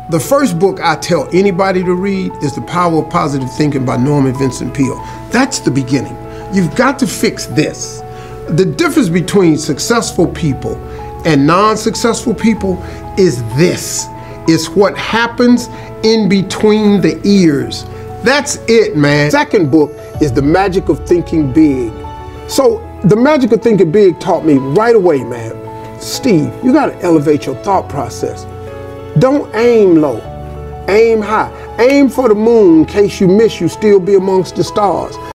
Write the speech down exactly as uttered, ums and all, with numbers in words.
The first book I tell anybody to read is The Power of Positive Thinking by Norman Vincent Peale. That's the beginning. You've got to fix this. The difference between successful people and non-successful people is this. It's what happens in between the ears. That's it, man. Second book is The Magic of Thinking Big. So The Magic of Thinking Big taught me right away, man, Steve, you gotta elevate your thought process. Don't aim low, aim high. Aim for the moon in case you miss, you still be amongst the stars.